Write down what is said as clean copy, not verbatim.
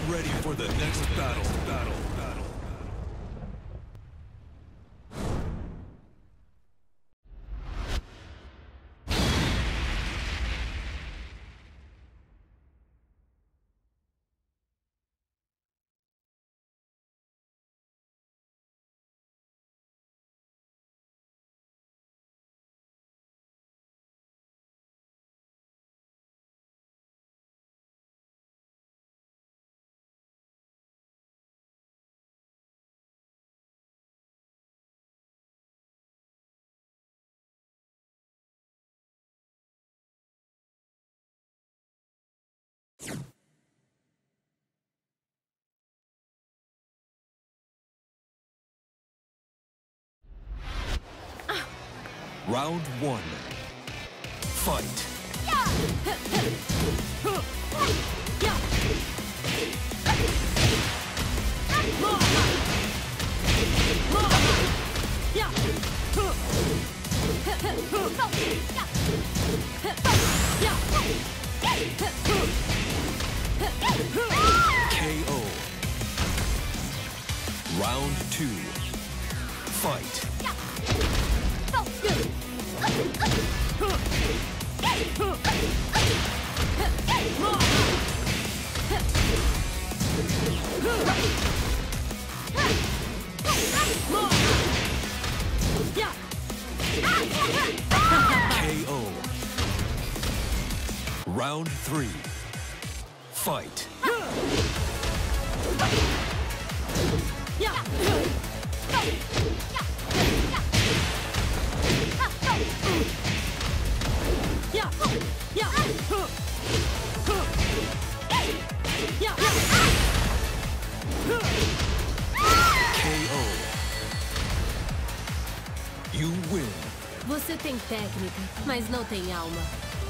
ready for the next battle. Round one. Fight. KO. Round two. Fight. KO. Round three. Fight. KO. You win. Você tem técnica, mas não tem alma.